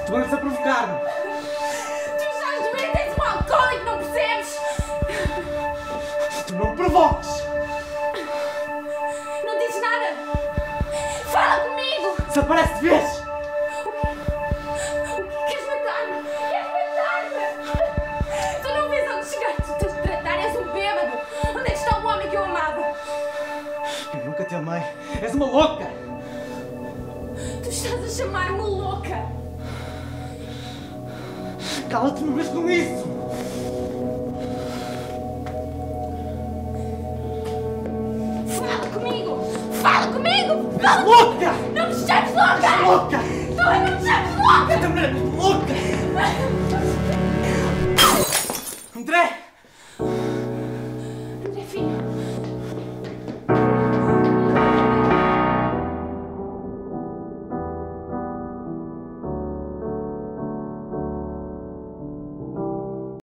Tu andas a provocar-me. Tu estás doente, és um alcoólico, não percebes? Tu não me provoques. Não dizes nada. Fala comigo. Desaparece de vez. Queres matar-me? Queres matar-me? Tu não vês onde chegaste? Tu tens de tratar, és um bêbado. Onde é que está o homem que eu amava? Eu nunca te amei. És uma louca. Tu estás a chamar-me louca. Cala-te uma vez com isso. Fala comigo. Fala comigo. És louca. Não me chames louca. És louca. Tu não me chames louca. Esta mulher é louca.